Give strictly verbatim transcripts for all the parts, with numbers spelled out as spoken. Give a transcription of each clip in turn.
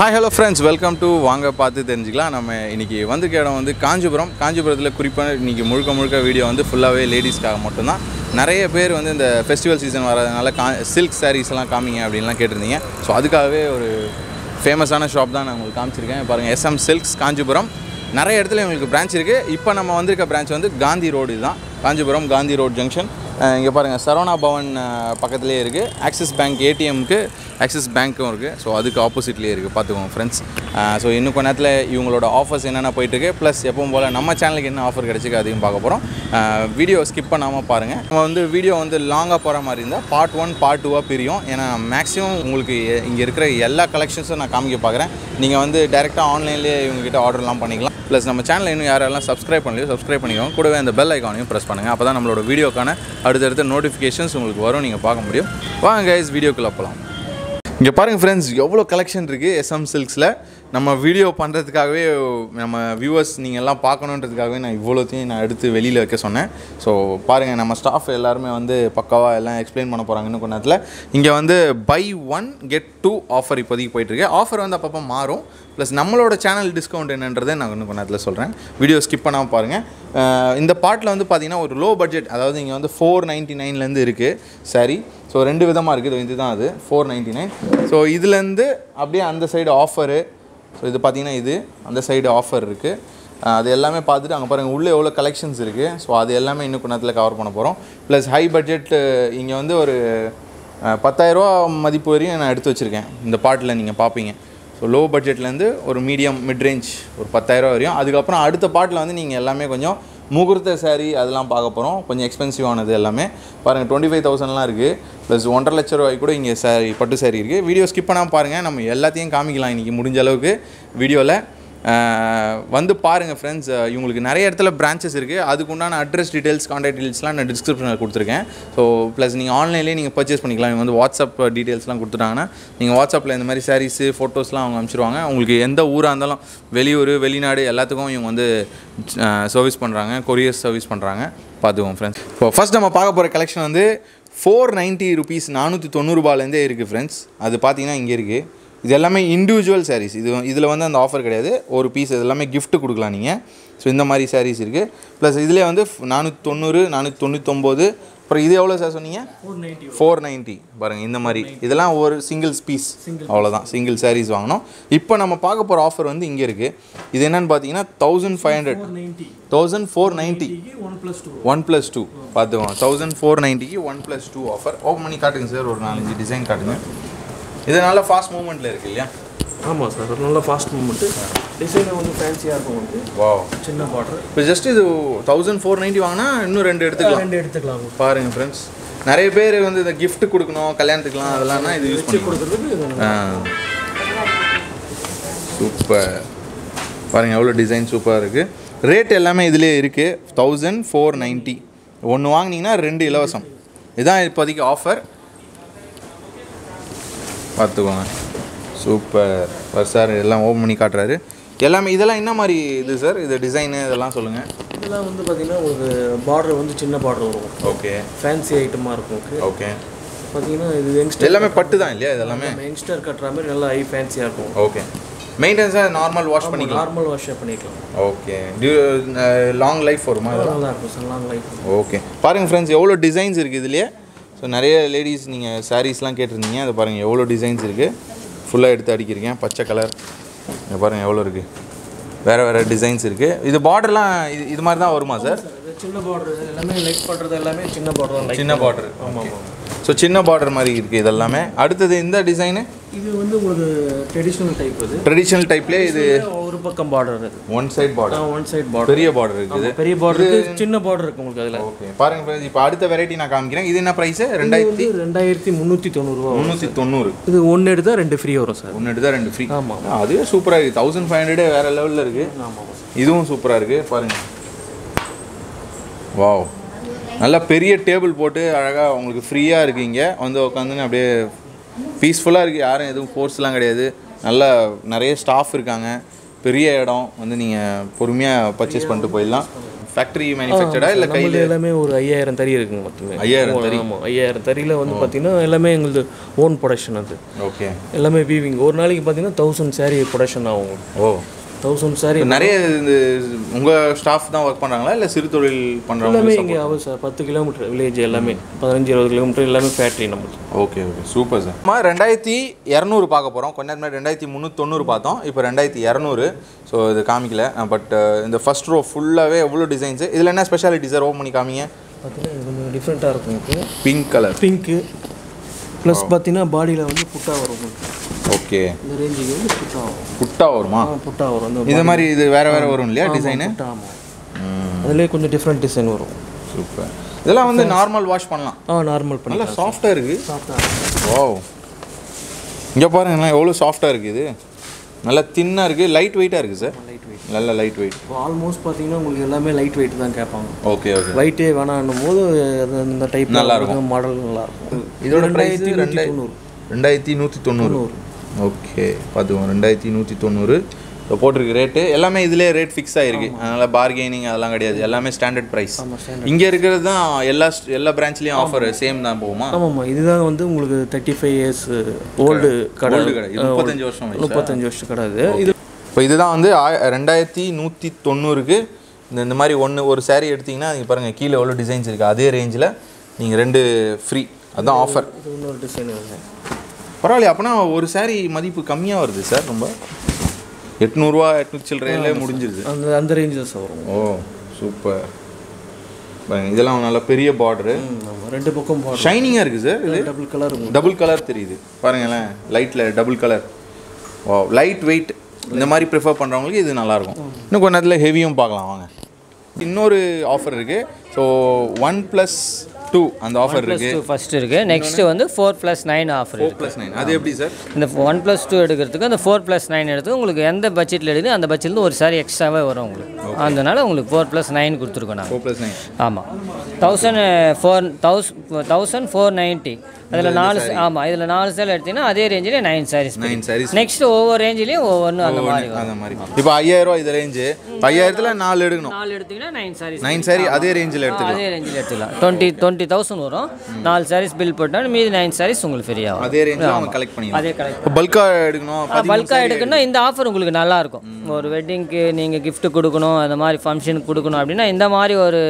Hi hello friends, welcome to வாங்க பார்த்து தெரிஞ்சுக்கலாம். நம்ம இன்னைக்கு வந்திருக்க இடம் வந்து காஞ்சிபுரம். காஞ்சிபுரத்தில் குறிப்பாக இன்னைக்கு முழுக்க முழுக்க வீடியோ வந்து ஃபுல்லாகவே லேடிஸ்க்காக மட்டும்தான். நிறைய பேர் வந்து இந்த ஃபெஸ்டிவல் சீசன் வரதுனால கா சில்க் சாரீஸ்லாம் காமிங்க அப்படின்லாம் கேட்டிருந்தீங்க. ஸோ அதுக்காகவே ஒரு ஃபேமஸான ஷாப் தான் நான் உங்களுக்கு காமிச்சிருக்கேன். பாருங்கள், எஸ்எம் சில்க்ஸ் காஞ்சிபுரம். நிறைய இடத்துல எங்களுக்கு பிரான்ச் இருக்குது. இப்போ நம்ம வந்திருக்க பிரான்ச் வந்து காந்தி ரோடு தான், காஞ்சிபுரம் காந்தி ரோடு ஜங்ஷன். இங்கே பாருங்கள், சரவணா பவன் பக்கத்துலேயே இருக்குது. ஆக்சிஸ் பேங்க் ஏடிஎம்க்கு ஆக்சிஸ் பேங்க்கும் இருக்குது. ஸோ அதுக்கு ஆப்போசிட்லேயே இருக்குது, பார்த்துக்கோங்க ஃப்ரெண்ட்ஸ். ஸோ இன்னும் கொஞ்ச நேரத்தில் இவங்களோட ஆஃபர்ஸ் என்னென்ன போயிட்டுருக்கு, ப்ளஸ் எப்பவும் போல் நம்ம சேனலுக்கு என்ன ஆஃபர் கிடச்சிருக்கு அதையும் பார்க்க போகிறோம். வீடியோ ஸ்கிப் பண்ணாமல் பாருங்கள். நம்ம வந்து வீடியோ வந்து லாங்காக போகிற மாதிரி இருந்தால் பார்ட் ஒன் பார்ட் டூவாக பிரியும். ஏன்னா மேக்ஸிமம் உங்களுக்கு இங்கே இருக்கிற எல்லா கலெக்ஷன்ஸும் நான் காமிக்க பார்க்குறேன். நீங்கள் வந்து டேரெக்டாக ஆன்லைன்லேயே இவங்ககிட்ட ஆர்டர்லாம் பண்ணிக்கலாம். ப்ளஸ் நம்ம சேனலில் இன்னும் யாரெல்லாம் சப்ஸ்கிரைப் பண்ணலையோ சப்ஸ்கிரைப் பண்ணிக்கோங்க. கூடவே அந்த பெல் ஐக்கானையும் ப்ரெஸ் பண்ணுங்கள். அப்போ தான் நம்மளோட வீடியோக்கான அடுத்தடுத்த நோட்டிஃபிகேஷன்ஸ் உங்களுக்கு வரும், நீங்கள் பார்க்க முடியும். வாங்க கைஸ், வீடியோக்குள்ளே போகலாம். இங்கே பாருங்கள் ஃப்ரெண்ட்ஸ், எவ்வளோ கலெக்ஷன் இருக்குது எஸ்எம் சில்க்ஸில். நம்ம வீடியோ பண்ணுறதுக்காகவே, நம்ம வியூவர்ஸ் நீங்கள் எல்லாம் பார்க்கணுன்றதுக்காகவே நான் இவ்வளோத்தையும் நான் எடுத்து வெளியில் வைக்க சொன்னேன். ஸோ பாருங்கள், நம்ம ஸ்டாஃப் எல்லாருமே வந்து பக்காவாக எல்லாம் எக்ஸ்பிளைன் பண்ண போகிறாங்கன்னு கொஞ்ச நேரத்தில். இங்கே வந்து buy one get two offer இப்போதைக்கு போயிட்டுருக்கு. ஆஃபர் வந்து அப்பப்போ மாறும். ப்ளஸ் நம்மளோட சேனல் டிஸ்கவுண்ட் என்னன்றதை நான் இன்னும் கொஞ்ச நேரத்தில் சொல்கிறேன். வீடியோ ஸ்கிப் பண்ணாமல் பாருங்கள். இந்த பார்ட்டில் வந்து பார்த்திங்கன்னா ஒரு லோ பட்ஜெட், அதாவது இங்கே வந்து ஃபோர் நைன்ட்டி நைன்லேருந்து இருக்குது சாரி. ஸோ ரெண்டு விதமாக இருக்குது. இது தான் அது ஃபோர் நைன்ட்டி நைன். ஸோ இதுலேருந்து அப்படியே அந்த சைடு ஆஃபரு. ஸோ இது பார்த்திங்கன்னா இது அந்த சைடு ஆஃபர் இருக்குது. அது எல்லாமே பார்த்துட்டு அங்கே பாருங்கள் உள்ளே எவ்வளோ கலெக்ஷன்ஸ் இருக்குது. ஸோ அது எல்லாமே இன்னும் கொஞ்ச நேரத்தில் கவர் பண்ண போகிறோம். ப்ளஸ் ஹை பட்ஜெட் இங்கே வந்து ஒரு பத்தாயிரரூவா மதிப்பு வரையும் நான் எடுத்து வச்சுருக்கேன். இந்த பார்ட்டில் நீங்கள் பார்ப்பீங்க. ஸோ லோ பட்ஜெட்லேருந்து ஒரு மீடியம் மிட் ரேஞ்ச் ஒரு பத்தாயிரரூவா வரையும். அதுக்கப்புறம் அடுத்த பார்ட்டில் வந்து நீங்கள் எல்லாமே கொஞ்சம் முகூர்த்த சாரீ அதெல்லாம் பார்க்க போகிறோம். கொஞ்சம் எக்ஸ்பென்சிவானது எல்லாமே பாருங்கள். டுவெண்ட்டி ஃபைவ் தௌசண்ட்லாம் இருக்குது. ப்ளஸ் ஒன்றரை லட்ச ரூபாய்க்கு கூட இங்கே சாரி பட்டு சாரீ இருக்குது. வீடியோ ஸ்கிப் பண்ணாமல் பாருங்கள். நம்ம எல்லாத்தையும் காமிக்கலாம் இன்றைக்கி முடிஞ்ச அளவுக்கு வீடியோவில். வந்து பாருங்கள் ஃப்ரெண்ட்ஸ். இவங்களுக்கு நிறைய இடத்துல பிரான்ச்சஸ் இருக்குது. அதுக்குண்டான அட்ரஸ் டீட்டெயில்ஸ், கான்டாக்ட் டீட்டெயில்ஸ்லாம் நான் டிஸ்கிரிப்ஷனில் கொடுத்துருக்கேன். ஸோ ப்ளஸ் நீங்கள் ஆன்லைன்லேயே நீங்கள் பர்ச்சேஸ் பண்ணிக்கலாம். இவங்க வந்து வாட்ஸ்அப் டீட்டெயில்ஸ்லாம் கொடுத்துட்டாங்கன்னா நீங்கள் வாட்ஸ்அப்பில் இந்த மாதிரி சாரீஸு ஃபோட்டோஸ்லாம் அவங்க அனுப்பிச்சிடுவாங்க. உங்களுக்கு எந்த ஊராக இருந்தாலும், வெளியூர் வெளிநாடு எல்லாத்துக்கும் இவங்க வந்து சர்வீஸ் பண்ணுறாங்க, கொரியர் சர்வீஸ் பண்ணுறாங்க. பார்த்துக்கோங்க ஃப்ரெண்ட்ஸ். இப்போ ஃபஸ்ட் நம்ம பார்க்க போகிற கலெக்ஷன் வந்து ஃபோர் நைன்ட்டி ருபீஸ் நானூற்றி தொண்ணூறுபாலேருந்தே இருக்குது ஃப்ரெண்ட்ஸ். அது பார்த்தீங்கன்னா இங்கே இருக்குது. இது எல்லாமே இண்டிவிஜுவல் சாரீஸ். இது இதில் வந்து அந்த ஆஃபர் கிடையாது. ஒரு பீஸ் இது எல்லாமே கிஃப்ட்டு கொடுக்கலாம் நீங்கள். ஸோ இந்த மாதிரி சாரீஸ் இருக்குது. ப்ளஸ் இதிலே வந்து நானூற்றி தொண்ணூறு நானூற்றி தொண்ணூற்றொம்பது. அப்புறம் இது எவ்வளோ சார் சொன்னீங்க? Four ninety. பாருங்கள் இந்த மாதிரி இதெல்லாம் ஒரு சிங்கிள்ஸ் பீஸ், அவ்வளோதான். சிங்கிள் சாரீஸ் வாங்கணும். இப்போ நம்ம பார்க்க போகிற ஆஃபர் வந்து இங்கே இருக்குது. இது என்னென்னு பார்த்தீங்கன்னா thousand five hundred thousand four ninety one plus two பார்த்துக்கோங்க. தௌசண்ட் ஃபோர் நைன்ட்டிக்கு one plus two offer. Open பண்ணி காட்டுங்க சார். ஒரு நாலஞ்சு டிசைன் காட்டுங்க. இது நல்ல ஃபாஸ்ட் மூவ்மெண்ட்டில் இருக்குது இல்லையா? ஆமாம் சார், ஒரு நல்ல ஃபாஸ்ட் மூவ்மெண்ட்டு. டிசைனை வந்து ஃபேன்சியாக இருக்கும். வந்து வா, சின்ன பார்டர். இப்போ ஜஸ்ட் இது தௌசண்ட் ஃபோர் நைன்ட்டி வாங்கினா இன்னும் ரெண்டு எடுத்துக்கலாம். ரெண்டு எடுத்துக்கலாம் பாருங்கள் ஃப்ரெண்ட்ஸ். நிறைய பேர் வந்து இந்த கிஃப்ட் கொடுக்கணும், கல்யாணத்துக்குலாம் அதெல்லாம்னா இது யூஸ் பண்ணி கொடுக்குறதுக்கு. Ah super. பாருங்கள் எவ்வளோ டிசைன் சூப்பராக இருக்குது. ரேட் எல்லாமே இதிலே இருக்குது. Thousand four ninety. ஒன்று வாங்கினீங்கன்னா ரெண்டு இலவசம். இதுதான் இப்போதைக்கு ஆஃபர். பார்த்துக்கோங்க. Super sir. எல்லாம் ஓப்பன் பண்ணி காட்டுறாரு. எல்லாமே இதெல்லாம் என்ன மாதிரி இது சார்? இது டிசைனு இதெல்லாம் சொல்லுங்கள். இதெல்லாம் வந்து பார்த்திங்கன்னா ஒரு பார்டர் வந்து சின்ன பார்டர் வரும். ஓகே. ஃபேன்சி ஐட்டமாக இருக்கும். ஓகே. பார்த்தீங்கன்னா இது யங்ஸ்டர் எல்லாமே பட்டு தான் இல்லையா? இதெல்லாமே யங்ஸ்டர் கட்டுற மாதிரி நல்லா ஹை ஃபேன்சியாக இருக்கும். ஓகே. மெயின்டெனன்ஸாக நார்மல் வாஷ் பண்ணிக்கலாம். நார்மல் வாஷே பண்ணிக்கலாம். ஓகே. டியூ லாங் லைஃப் வருமா? நல்லா இருக்கும் சார், லாங் லைஃப். ஓகே. பாருங்கள் ஃப்ரெண்ட்ஸ், எவ்வளோ டிசைன்ஸ் இருக்குது இதுலேயே. ஸோ நிறைய லேடிஸ் நீங்கள் சாரீஸ்லாம் கேட்டிருந்தீங்க. அதை பாருங்கள் எவ்வளோ டிசைன்ஸ் இருக்குது. ஃபுல்லாக எடுத்து அடிக்கிறீங்க. பச்சை கலர் இங்கே பாருங்கள் எவ்வளோ இருக்குது. வேறு வேறு டிசைன்ஸ் இருக்குது. இது பார்டர்லாம் இது இது மாதிரி தான் வருமா சார்? சின்ன பார்டர் எல்லாமே லைக் பண்ணுறது எல்லாமே சின்ன பார்டர். சின்ன பார்டர். ஆமாம் ஆமாம். ஸோ சின்ன பார்டர் மாதிரி இருக்குது இது எல்லாமே. அடுத்தது இந்த டிசைனு இது வந்து உங்களுக்கு ட்ரெடிஷ்னல் டைப். இது ட்ரெடிஷ்னல் டைப்லேயே இது ஒரு பக்கம் பார்டர். இது one side border. One side border. பெரிய பார்டர் இருக்குது. பெரிய பார்டர், சின்ன பார்டர் இருக்குது உங்களுக்கு அதில். ஓகே. பாருங்கள் ஃப்ரெண்ட்ஸ், இப்போ அடுத்த வெரைட்டி நான் காமிக்கிறேன். இது என்ன ப்ரைஸு? ரெண்டாயிரத்தி ரெண்டாயிரத்தி முந்நூற்றி தொண்ணூறுரூவா. முந்நூற்றி தொண்ணூறு. இது ஒன்று எடுத்தால் ரெண்டு ஃப்ரீ வரும் சார். ஒன்று எடுத்தால் ரெண்டு ஃப்ரீ. ஆமாம். அதுவே சூப்பராக இருக்குது. தௌசண்ட் ஃபைவ் ஹண்ட்ரடே வேறு லெவலில் இருக்குது. ஆமாம். இதுவும் சூப்பராக இருக்குது. பாருங்கள். வாவ், நல்லா பெரிய டேபிள் போட்டு அழகாக உங்களுக்கு ஃப்ரீயாக இருக்குது. இங்கே வந்து உட்காந்துன்னு அப்படியே பீஸ்ஃபுல்லாக இருக்குது. யாரும் எதுவும் ஃபோர்ஸ்லாம் கிடையாது. நல்லா நிறைய ஸ்டாஃப் இருக்காங்க. பெரிய இடம் வந்து நீங்கள் பொறுமையாக பர்ச்சேஸ் பண்ணிட்டு போயிடலாம். ஃபேக்ட்ரி மேனுஃபேக்சர்டா இல்லை கையில்? எல்லாமே ஒரு ஐயாயிரம் தறி இருக்குங்க மொத்தமே. ஐயாயிரம் தறி? ஆமாம், ஐயாயிரம் தறியில் வந்து பார்த்தீங்கன்னா எல்லாமே எங்களுது ஓன் ப்ரொடக்ஷன். அது ஓகே. எல்லாமே வீவிங். ஒரு நாளைக்கு பார்த்தீங்கன்னா தௌசண்ட் சாரீ ப்ரொடக்ஷன் ஆகும். Oh, thousand saree. நிறைய இந்த உங்கள் ஸ்டாஃப் தான் ஒர்க் பண்ணுறாங்களா இல்லை சிறு தொழில் பண்ணுறாங்க? எல்லாமே இங்கே ஆகும் சார். பத்து கிலோமீட்டர் வில்லேஜ், எல்லாமே பதினஞ்சு இருபது கிலோமீட்டர் எல்லாமே ஃபேக்ட்ரி நம்மளுக்கு. Okay okay, super sir. நம்ம ரெண்டாயிரத்தி இரநூறு பார்க்க போகிறோம். கொஞ்ச நேரம் ரெண்டாயிரத்தி முந்நூற்றி தொண்ணூறு பார்த்தோம், இப்போ ரெண்டாயிரத்தி இரநூறு. ஸோ இது காமிக்கல, பட் இந்த ஃபர்ஸ்ட் ரோ ஃபுல்லாகவே எவ்வளோ டிசைன்ஸு. இதில் என்ன ஸ்பெஷாலிட்டி சார்? ஓப்பன் பண்ணி காமிங்க. பார்த்தீங்கன்னா இது கொஞ்சம் டிஃப்ரெண்ட்டாக இருக்கும். இப்போ பிங்க் கலர், பிங்க்கு ப்ளஸ் பார்த்தீங்கன்னா பாடியில் வந்து புட்டா வரும். ஓகே, இந்த ரேஞ்சுக்கு வந்து புட்டா வரும். புட்டா வருமா? புட்டா வரும். இந்த மாதிரி இது வேறு வேறு வரும் இல்லையா டிசைனு? ஆமாம், அதுலேயே கொஞ்சம் டிஃப்ரெண்ட் டிசைன் வரும். சூப்பர். இதெல்லாம் வந்து நார்மல் வாஷ் பண்ணலாம்? ஆ, நார்மல் பண்ணி. நல்லா சாஃப்டாக இருக்குது. சாஃப்டாக. ஓ, இங்கே பாருங்களேன் எவ்வளோ சாஃப்டாக இருக்குது. இது நல்லா தின்னாக இருக்குது, லைட் வெயிட்டாக இருக்குது சார். லைட் வெயிட், நல்ல லைட் வெயிட். ஆல்மோஸ்ட் பார்த்தீங்கன்னா உங்களுக்கு எல்லாமே லைட் வெயிட் தான் கேட்பாங்க. Okay okay. வெயிட்டே வேணான்னும் போது அது இந்த டைப் நல்லா இருக்கும், மாடல் நல்லா இருக்கும். இதோட ப்ரைஸ் ரெண்டாயிரத்தி தொண்ணூறு. ரெண்டாயிரத்தி நூற்றி தொண்ணூறு. ஓகே, பார்த்துக்கோங்க, ரெண்டாயிரத்தி நூற்றி தொண்ணூறு. இப்போ போட்டிருக்கு ரேட்டு. எல்லாமே இதிலே ரேட் ஃபிக்ஸ் ஆகிருக்கு, அதனால் பார்கெனிங் அதெல்லாம் கிடையாது. எல்லாமே ஸ்டாண்டர்ட் ப்ரைஸ். இங்கே இருக்கிறது தான் எல்லா எல்லா பிரான்ச்லேயும் ஆஃபர் சேம் தான் போகுமா? ஆமாம்மா, இதுதான் வந்து உங்களுக்கு தேர்ட்டி ஃபைவ் இயர்ஸ் ஓல்டு கடை. கடை முப்பத்தஞ்சு வருஷம் முப்பத்தஞ்சு வருஷம் கடை. இது இப்போ இதுதான் வந்து ரெண்டாயிரத்தி நூற்றி தொண்ணூறுக்கு இந்த இந்த மாதிரி ஒன்று ஒரு சாரீ எடுத்திங்கன்னா நீங்கள் பாருங்கள் கீழே எவ்வளோ டிசைன்ஸ் இருக்குது. அதே ரேஞ்சில் நீங்கள் ரெண்டு ஃப்ரீ, அதுதான் ஆஃபர். இன்னொரு டிசைன் பரவாயில்ல. அப்போனா ஒரு சாரீ மதிப்பு கம்மியாக வருது சார். ரொம்ப எட்நூறுவா எட்நூற்றி சில்லறையில் முடிஞ்சிருது. அந்த அந்த ரேஞ்ச் தான் சார் வரும். Oh, super. இதெல்லாம் நல்ல பெரிய பார்டரு, ரெண்டு பக்கம் ஷைனிங்காக இருக்குது சார். இது டபுள் கலர், டபுள் கலர் தெரியுது பாருங்களேன், லைட்டில் double colour. Oh, light weight இந்த மாதிரி ப்ரிஃபர் பண்ணுறவங்களுக்கு இது நல்லாயிருக்கும். இன்னும் கொஞ்ச நேரத்தில் ஹெவியும் பார்க்கலாம் வாங்க. இன்னொரு ஆஃபர் இருக்குது. ஸோ ஒன் ப்ளஸ் டூ அந்த ஆஃபர் இருக்குது. ஃபர்ஸ்ட் இருக்குது. நெக்ஸ்ட்டு வந்து four plus nine offer. Four plus nine அது எப்படி சார்? இந்த ஒன் ப்ளஸ் டூ எடுக்கிறதுக்கு அந்த ஃபோர் ப்ளஸ் நைன் எடுத்து உங்களுக்கு எந்த பட்ஜெட்டில் எடுக்குது அந்த பட்ஜெட்லேருந்து ஒரு சாரி எக்ஸ்ட்ராவே வரும் உங்களுக்கு. அதனால உங்களுக்கு ஃபோர் ப்ளஸ் நைன் கொடுத்துருக்கோம் நாங்கள். ஃபோர் ப்ளஸ் நைன் ஆமாம், thousand four thousand thousand four ninety. அதில் நாலு, ஆமாம், இதில் நாலு சேல் எடுத்தீங்கன்னா அதே ரேஞ்சிலே nine sarees. Nine sarees. Next ஒவ்வொரு ரேஞ்சிலையும் ஒவ்வொன்று அந்த மாதிரி அந்த மாதிரி. இப்போ ஐயாயிரம் ரூபா இது ரேஞ்சு, ஐயாயிரத்தில் நாலு எடுக்கணும். நாலு எடுத்தீங்கன்னா நைன் சாரீஸ். நைன் சாரி அதே ரேஞ்சில் எடுத்துக்கலாம். அதே ரேஞ்சில் எடுத்துக்கலாம். டுவெண்ட்டி டுவெண்ட்டி தௌசண்ட் வரும். நாலு சாரீஸ் பில் போட்டால் மீதி நைன் சாரீஸ் உங்களுக்கு ஃப்ரீ ஆகும். அதே ரேஞ்சில் அவங்க கலெக்ட் பண்ணிக்கலாம். அதே கலெக்ட். பல்காக எடுக்கணும், பல்காக எடுக்கணும்னா இந்த ஆஃபர் உங்களுக்கு நல்லாயிருக்கும். ஒரு வெட்டிங்க்கு நீங்கள் கிஃப்ட் கொடுக்கணும், அந்த மாதிரி ஃபங்க்ஷனுக்கு கொடுக்கணும் அப்படின்னா இந்த மாதிரி ஒரு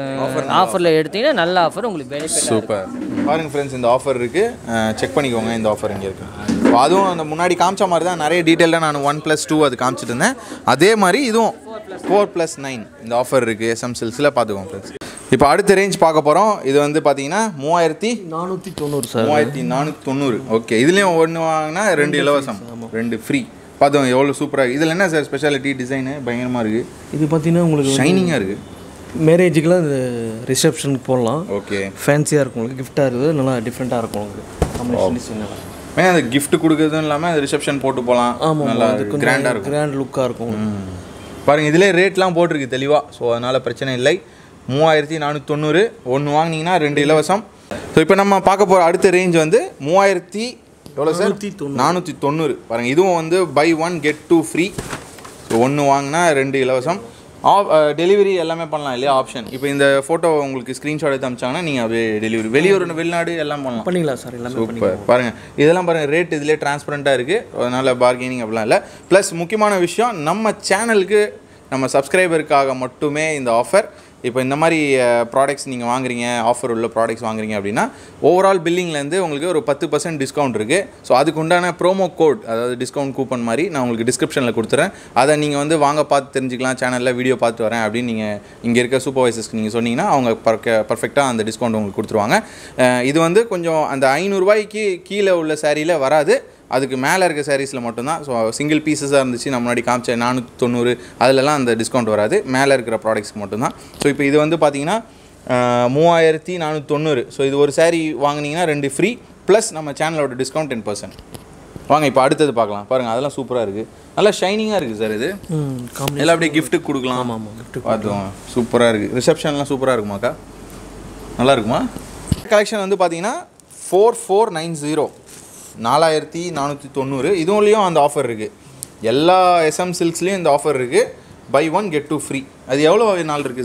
ஆஃபரில் எடுத்தீங்கன்னா நல்ல ஆஃபர் உங்களுக்கு பெனிஃபிட். சூப்பர். பாருங்கள் ஃப்ரெண்ட்ஸ், இந்த ஆஃபர் இருக்குது, செக் பண்ணிக்கோங்க. இந்த ஆஃபர் இங்கே இருக்குது. அதுவும் அந்த முன்னாடி காமிச்ச மாதிரி தான் நிறைய டீட்டெயிலாக நான் ஒன் ப்ளஸ் டூ அது காமிச்சிட்டு இருந்தேன். அதே மாதிரி இதுவும் ஃபோர் ப்ளஸ் நைன் இந்த ஆஃபர் இருக்குது எஸ்எம் சில்ஸில். பார்த்துக்கோங்க ஃப்ரெண்ட்ஸ். இப்போ அடுத்த ரேஞ்ச் பார்க்க போகிறோம். இது வந்து பார்த்தீங்கன்னா மூவாயிரத்தி நானூற்றி தொண்ணூறு சார். மூவாயிரத்தி நானூற்றி தொண்ணூறு. ஓகே, இதுலேயும் ஒன்று வாங்கினா ரெண்டு இலவசம், ரெண்டு ஃப்ரீ. பார்த்தோம் எவ்வளோ சூப்பராக. இதில் என்ன சார் ஸ்பெஷாலிட்டி? டிசைனு பயங்கரமாக இருக்குது. இது பார்த்தீங்கன்னா உங்களுக்கு ஷைனிங்காக இருக்குது. மேரேஜுக்கெலாம் இது ரிசப்ஷனுக்கு போடலாம். ஓகே, ஃபேன்சியாக இருக்கும் உங்களுக்கு, கிஃப்டாக இருக்குது, நல்லா டிஃப்ரெண்ட்டாக இருக்கும் உங்களுக்கு. ஏன்னா அந்த கிஃப்ட் கொடுக்குறதும் இல்லாமல் அது ரிசப்ஷன் போட்டு போகலாம். ஆமாம், நல்லா அதுக்கு கிராண்டாக இருக்கும், கிராண்ட் லுக்காக இருக்கும். பாருங்கள் இதிலே ரேட்லாம் போட்டிருக்கு தெளிவாக. ஸோ அதனால் பிரச்சனை இல்லை. மூவாயிரத்தி நானூற்றி தொண்ணூறு ஒன்று வாங்கினீங்கன்னா ரெண்டு இலவசம். ஸோ இப்போ நம்ம பார்க்க போகிற அடுத்த ரேஞ்ச் வந்து மூவாயிரத்தி எவ்வளோ சார்? நானூற்றி தொண்ணூறு. பாருங்கள் இதுவும் வந்து buy one get two free. So ஒன்று வாங்கினா ரெண்டு இலவசம். டெலிவரி எல்லாமே பண்ணலாம் இல்லையா, ஆப்ஷன். இப்போ இந்த ஃபோட்டோ உங்களுக்கு ஸ்க்ரீன்ஷாட் எடுத்து அமிச்சாங்கன்னா நீங்கள் அப்படியே டெலிவரி வெளியூர் வெளிநாடு எல்லாம் பண்ணலாம். பண்ணிக்கலாம் சார், எல்லாமே. சூப்பர். பாருங்கள் இதெல்லாம் பாருங்கள், ரேட் இதிலே டிரான்ஸ்பரண்ட்டாக இருக்குது. அதனால் பார்கெனிங் அப்படிலாம் இல்லை. ப்ளஸ் முக்கியமான விஷயம், நம்ம சேனலுக்கு நம்ம சப்ஸ்கிரைபருக்காக மட்டுமே இந்த ஆஃபர். இப்போ இந்த மாதிரி ப்ராடக்ட்ஸ் நீங்கள் வாங்குறீங்க, ஆஃபர் உள்ள ப்ராடக்ட்ஸ் வாங்குறீங்க அப்படின்னா ஓவரால் பில்லிங்லேருந்து உங்களுக்கு ஒரு பத்து பர்சன்ட் டிஸ்கவுண்ட் இருக்குது. ஸோ அதுக்கு உண்டான ப்ரோமோ கோட், அதாவது டிஸ்கவுண்ட் கூப்பன் மாதிரி நான் உங்களுக்கு டிஸ்கிரிப்ஷனில் கொடுத்துறேன். அதை நீங்கள் வந்து வாங்க பார்த்து தெரிஞ்சுக்கலாம். சேனலில் வீடியோ பார்த்து வரேன் அப்படின்னு நீங்கள் இங்கே இருக்க சூப்பர்வைசர்ஸ்க்கு நீங்கள் சொன்னீங்கன்னா அவங்க பர்க்க பர்ஃபெக்டாக அந்த டிஸ்கவுண்ட் உங்களுக்கு கொடுத்துருவாங்க. இது வந்து கொஞ்சம் அந்த ஐநூறுரூவாய்க்கு கீழே உள்ள சாரியில் வராது, அதுக்கு மேலே இருக்க சாரீஸில் மட்டும்தான். ஸோ சிங்கிள் பீசஸாக இருந்துச்சு நான் முன்னாடி காமிச்ச நானூற்றி தொண்ணூறு, அதிலலாம் அந்த டிஸ்கவுண்ட் வராது, மேலே இருக்கிற ப்ராடக்ட்ஸ்க்கு மட்டும்தான். ஸோ இப்போ இது வந்து பார்த்தீங்கன்னா மூவாயிரத்தி நானூற்றி தொண்ணூறு. ஸோ இது ஒரு சாரீ வாங்கினீங்கன்னா ரெண்டு ஃப்ரீ, ப்ளஸ் நம்ம சேனலோட டிஸ்கவுண்ட் டென் பர்சன்ட். வாங்க இப்போ அடுத்தது பார்க்கலாம். பாருங்கள் அதெல்லாம் சூப்பராக இருக்குது, நல்லா ஷைனிங்காக இருக்குது சார். இது எல்லாம் அப்படியே கிஃப்ட்டுக்கு கொடுக்கலாம். ஆமாம் ஆமாம், கிஃப்ட்டு பார்த்தோம். சூப்பராக இருக்குது. ரிசப்ஷன்லாம் சூப்பராக இருக்குமாக்கா? நல்லா இருக்குமா? கலெக்ஷன் வந்து பார்த்தீங்கன்னா ஃபோர் ஃபோர் நைன் ஜீரோ நாலாயிரத்தி நானூற்றி தொண்ணூறு. இதுவும்லேயும் அந்த ஆஃபர் இருக்குது. எல்லா எஸ்எம் சில்க்ஸ்லேயும் இந்த ஆஃபர் இருக்குது. Buy one get two free. அது எவ்வளோ நாள் இருக்குது சார்?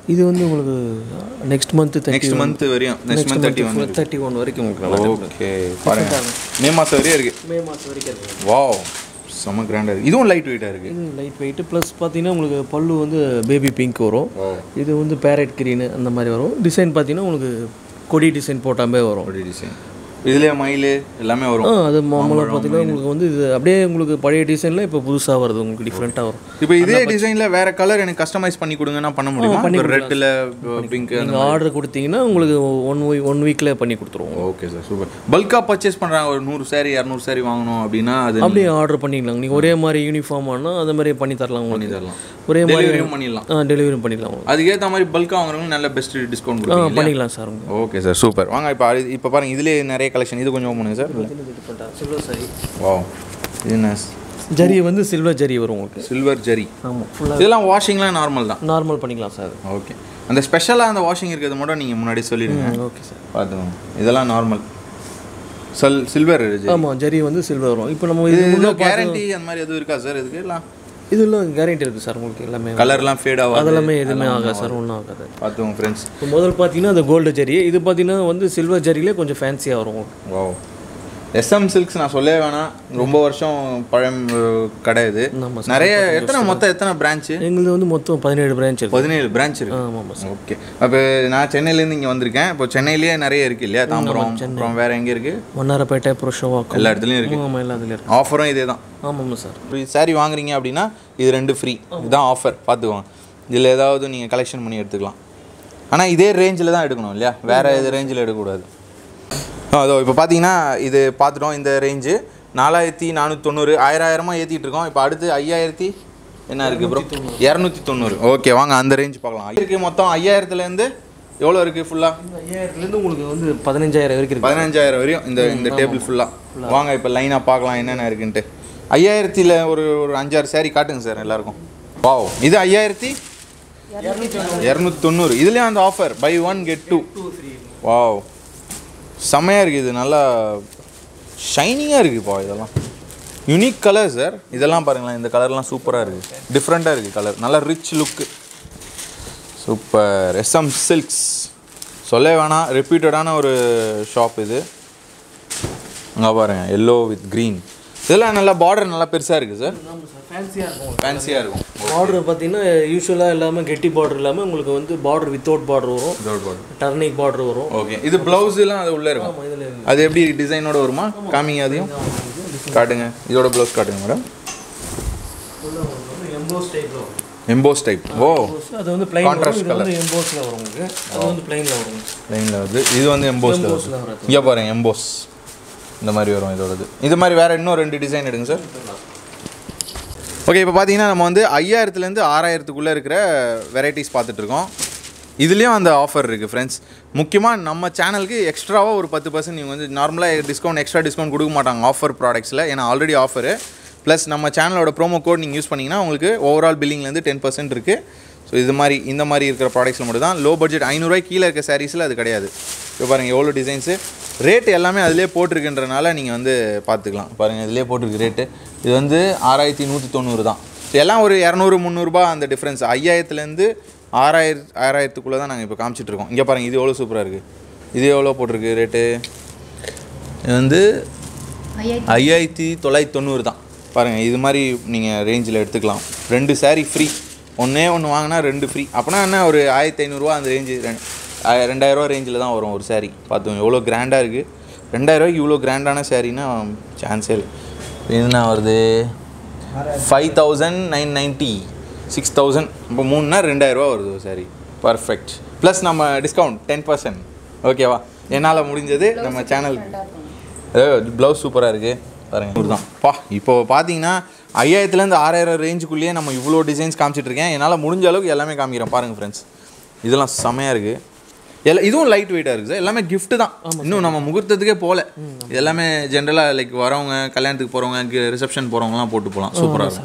இது வந்து உங்களுக்கு நெக்ஸ்ட் மந்த் நெக்ஸ்ட் மந்த் வரையும் next month thirty one thirty one வரைக்கும் உங்களுக்கு நல்லா ஓகே பாருங்க மே மாதம் வரையும் இருக்குது மே மாதம் வரைக்கும் இருக்குது. வாவ் செம்ம கிராண்டாக இருக்குது. இதுவும் லைட் வெயிட்டாக இருக்குது. இது லைட் வெயிட்டு ப்ளஸ் பார்த்தீங்கன்னா உங்களுக்கு பல்லு வந்து பேபி பிங்க் வரும். இது வந்து பேரட் கிரீனு அந்த மாதிரி வரும். டிசைன் பார்த்தீங்கன்னா உங்களுக்கு கொடி டிசைன் போட்டாமே வரும். கொடி டிசைன் இதுலேயே மயில் எல்லாமே வரும். ஆ அது மாமூலாக பார்த்தீங்கன்னா உங்களுக்கு வந்து இது அப்படியே உங்களுக்கு பழைய டிசைனில் இப்போ புதுசாக வருது, உங்களுக்கு டிஃப்ரெண்ட்டாக வரும். இப்போ இதே டிசைனில் வேறு கலர் எனக்கு கஸ்டமைஸ் பண்ணி கொடுங்கன்னா பண்ண முடியுமா? ரெட்டில் பிங்க் நீங்கள் ஆர்டர் கொடுத்தீங்கன்னா உங்களுக்கு ஒன் வீக் ஒன் வீக்கில் பண்ணி கொடுத்துருவோம். Okay sir super. பல்காக பர்ச்சேஸ் பண்ணுறாங்க ஒரு நூறு சாரி இரநூறு சாரி வாங்கணும் அப்படின்னா அது அப்படியே ஆர்டர் பண்ணிக்கலாம். நீங்கள் ஒரே மாதிரி யூனிஃபார்ம் ஆனால் அந்த மாதிரி பண்ணி தரலாம். பண்ணி தரலாம். ஒரே மாதிரி டெலிவரியும் பண்ணிடலாம். ஆ டெலிவரியும் பண்ணிடலாம். அதுக்கேற்ற மாதிரி பல்காக வாங்குறவங்க நல்ல பெஸ்ட் டிஸ்கவுண்ட் கொடுக்கலாம். பண்ணிக்கலாம் சார். Okay sir super. வாங்க இப்போ இப்போ பாருங்கள் இதுலேயே நிறைய கலெக்ஷன். இது கொஞ்சம் பண்ணுங்க சார். சில்வர் ஜரி. வாவ் இது என்ன ஜரி வந்து சில்வர் ஜரி வரும் உங்களுக்கு. சில்வர் ஜரி. ஆமாம் ஃபுல்லாக. இதெல்லாம் வாஷிங்லாம் நார்மல் தான். நார்மல் பண்ணிக்கலாம் சார். ஓகே அந்த ஸ்பெஷலாக அந்த வாஷிங் இருக்கிறது மட்டும் நீங்கள் முன்னாடி சொல்லிடுங்க. ஓகே சார் பார்த்துக்கோங்க. இதெல்லாம் நார்மல் சல் சில்வர். ஆமாம் ஜரி வந்து சில்வர் வரும். இப்போ நம்ம இது இது கேரண்டி அந்த மாதிரி எதுவும் இருக்கா சார் இதுக்கு? எல்லாம் இதெல்லாம் கேரண்டி இருக்குது சார் உங்களுக்கு. எல்லாமே கலர்லாம் ஃபேட் ஆகாது. அதெல்லாமே எதுவுமே ஆகாது சார், ஒன்றும் ஆகாது. பார்த்துக்கோங்க ஃப்ரெண்ட்ஸ். இப்போ முதல் பார்த்தீங்கன்னா அந்த கோல்டு ஜரி, இது பார்த்தீங்கன்னா வந்து சில்வர் ஜரியிலே கொஞ்சம் ஃபேன்சியாக வரும். வாவ் எஸ்எம் சில்க்ஸ் நான் சொல்லவே வேணாம், ரொம்ப வருஷம் பழம் கடை இது. நிறைய எத்தனை மொத்தம் எத்தனை பிரான்ச்சு? எங்களுக்கு வந்து மொத்தம் பதினேழு பிரான்ச் இருக்குது. பதினேழு பிரான்ச் இருக்கு. ஆமாம் சார். ஓகே அப்போ நான் சென்னையிலேருந்து இங்கே வந்திருக்கேன். இப்போ சென்னையிலேயே நிறைய இருக்குது இல்லையா? தாம்பரம் அப்புறம் வேறு எங்கே இருக்குது? மன்னாரப்பேட்டை புருஷவாக்கம் எல்லா இடத்துலையும் இருக்குது. ஆமாம் எல்லா இதுலையும் இருக்குது. ஆஃபரும் இதே தான். ஆமாம் சார். இப்போ சாரீ வாங்குறீங்க அப்படின்னா இது ரெண்டு ஃப்ரீ. இதுதான் ஆஃபர், பார்த்துக்கோங்க. இதில் ஏதாவது நீங்கள் கலெக்ஷன் பண்ணி எடுத்துக்கலாம். ஆனால் இதே ரேஞ்சில் தான் எடுக்கணும் இல்லையா? வேறு இது ரேஞ்சில் எடுக்கக்கூடாது. அதோ இப்போ பார்த்தீங்கன்னா இது பார்த்துட்டோம். இந்த ரேஞ்சு நாலாயிரத்தி நானூற்றி தொண்ணூறு ஆயிரம் ஆயிரமாக ஏற்றிட்டு இருக்கோம். இப்போ அடுத்து ஐயாயிரத்தி என்ன இருக்குது ப்ரோ? இரநூத்தி தொண்ணூறு. ஓகே வாங்க அந்த ரேஞ்ச் பார்க்கலாம். இருக்குது மொத்தம் ஐயாயிரத்துலேருந்து எவ்வளோ இருக்குது ஃபுல்லாக? ஐயாயிரத்துலேருந்து உங்களுக்கு வந்து பதினஞ்சாயிரம் வரைக்கும் இருக்குது. பதினஞ்சாயிரம் வரையும் இந்த இந்த டேபிள் ஃபுல்லாக. வாங்க இப்போ லைனாக பார்க்கலாம் என்னென்ன இருக்குன்ட்டு. ஐயாயிரத்தில் ஒரு ஒரு அஞ்சாறு சாரி காட்டுங்க சார் எல்லாருக்கும். வாவ் இது ஐயாயிரத்தி இரநூத்தி தொண்ணூறு. இதுலேயும் அந்த offer buy one get two. Wow செம்மையாக இருக்குது. இது நல்லா ஷைனிங்காக இருக்குதுப்பா. இதெல்லாம் யூனிக் கலர் சார். இதெல்லாம் பாருங்களேன், இந்த கலர்லாம் சூப்பராக இருக்குது, டிஃப்ரெண்ட்டாக இருக்குது கலர், நல்லா rich look. Super. SM silks சொல்ல வேணாம், ரெப்யூட்டடான ஒரு ஷாப் இது. அங்கே பாருங்கள் எல்லோ வித் க்ரீன். இதெல்லாம் நல்லா பார்டர் நல்லா பெருசாக இருக்குது சார். ஃபேன்சியாக இருக்கும். ஃபேன்சியாக இருக்கும். பார்டர் பார்த்தீங்கன்னா யூஸ்வலாக இல்லாமல் கெட்டி பார்டர் இல்லாமல் உங்களுக்கு வந்து பார்டர் வித்தவுட் பார்டர் வரும். வித்தவுட் பார்டர் டர்னிக் பார்டர் வரும். ஓகே இது ப்ளவுஸ்லாம் அது உள்ளே இருக்கும். அது எப்படி டிசைனோட வருமா? காமிங்க அதையும் காட்டுங்க. இதோட ப்ளவுஸ் காட்டுங்க மேடம். எம்போஸ் டைப்ல வரும். EMBOSS type. ஓ அது வந்து ப்ளைன் கான்ட்ராஸ்ட் கலர். இது எம்போஸ்ல வரும் உங்களுக்கு. அது வந்து ப்ளைன்ல வரும். ப்ளைன்ல வருது. இது வந்து எம்போஸ்ல வரும். இங்க பாருங்க எம்போஸ் இந்த மாதிரி வரும் இதோடது. இது மாதிரி வேறு இன்னும் ரெண்டு டிசைன் எடுங்க சார். ஓகே இப்போ பார்த்தீங்கன்னா நம்ம வந்து ஐயாயிரத்துலேருந்து ஆறாயிரத்துக்குள்ளே இருக்கிற வெரைட்டிஸ் பார்த்துட்ருக்கோம். இதுலேயும் அந்த ஆஃபர் இருக்குது ஃப்ரெண்ட்ஸ். முக்கியமாக நம்ம சேனலுக்கு எக்ஸ்ட்ராவாக ஒரு பத்து பர்சன்ட் நீங்கள் வந்து நார்மலாக டிஸ்கவுண்ட் எக்ஸ்ட்ரா டிஸ்கவுண்ட் கொடுக்க மாட்டாங்க ஆஃபர் ப்ராடக்ட்ஸில். ஏன்னா ஆல்ரெடி ஆஃபரு ப்ளஸ் நம்ம சேனலோட ப்ரோமோ கோட் நீங்கள் யூஸ் பண்ணிங்கன்னா உங்களுக்கு ஓவரால் பில்லிங்லேருந்து டென் பர்சன்ட் இருக்குது. ஸோ இது மாதிரி இந்த மாதிரி இருக்கிற ப்ராடக்ட்ஸில் மட்டும் தான். லோ பட்ஜெட் ஐநூறுரூவாய் கீழே இருக்க சாரீஸில் அது கிடையாது. இப்போ பாருங்கள் எவ்வளோ டிசைன்ஸு. ரேட் எல்லாமே அதிலே போட்டிருக்குன்றனால நீங்கள் வந்து பார்த்துக்கலாம். பாருங்கள் இதிலே போட்டிருக்கு ரேட்டு. இது வந்து ஆறாயிரத்தி நூற்றி தொண்ணூறு தான். எல்லாம் ஒரு இரநூறு முந்நூறுரூபா அந்த டிஃப்ரென்ஸ். ஐயாயிரத்துலேருந்து ஆறாயிர ஆறாயிரத்துக்குள்ளே தான் நாங்கள் இப்போ காமிச்சிட்ருக்கோம். இங்கே பாருங்கள் இது எவ்வளோ சூப்பராக இருக்குது. இது எவ்வளோ போட்டிருக்கு ரேட்டு? இது வந்து ஐயாயிரத்தி தொள்ளாயிரத்தி தொண்ணூறு தான். பாருங்கள் இது மாதிரி நீங்கள் ரேஞ்சில் எடுத்துக்கலாம். ரெண்டு சாரீ ஃப்ரீ. ஒன்றே ஒன்று வாங்கினா ரெண்டு ஃப்ரீ. அப்படின்னா என்ன ஒரு ஆயிரத்தி ஐநூறுரூவா அந்த ரேஞ்சு ரெண்டாயிரரூவா ரேஞ்சில் தான் வரும் ஒரு சாரீ. பார்த்துக்கோங்க எவ்வளோ கிராண்டாக இருக்குது. ரெண்டாயிரரூவாய்க்கு இவ்வளோ கிராண்டான சாரீனா சான்ஸே இல்லை. இதுனா வருது five thousand nine ninety six thousand இப்போ மூணுனா ரெண்டாயிரரூவா வருது ஒரு சாரீ. பர்ஃபெக்ட். ப்ளஸ் நம்ம டிஸ்கவுண்ட் டென் பர்சன்ட். ஓகேவா? என்னால் முடிஞ்சது நம்ம சேனலுக்கு. ப்ளவுஸ் சூப்பராக இருக்குது பாருங்கள். இவர் தான் பா. இப்போ பார்த்தீங்கன்னா ஐயாயிரத்துலேருந்து ஆறாயிரம் ரேஞ்சுக்குள்ளேயே நம்ம இவ்வளோ டிசைன்ஸ் காமிச்சிட்ருக்கேன். என்னால் முடிஞ்ச அளவுக்கு எல்லாமே காமிக்கிறேன் பாருங்கள் ஃப்ரெண்ட்ஸ். இதெல்லாம் செமையாக இருக்குது. எல்லாம் இதுவும் லைட் வெயிட்டாக இருக்குது சார். எல்லாமே கிஃப்ட்டு தான். இன்னும் நம்ம முகூர்த்தத்துக்கே போகல. இது எல்லாமே ஜென்ரலாக லைக் வரவங்க கல்யாணத்துக்கு போகிறவங்க ரிசப்ஷன் போகிறவங்கலாம் போட்டு போகலாம். சூப்பராக இருக்கும்.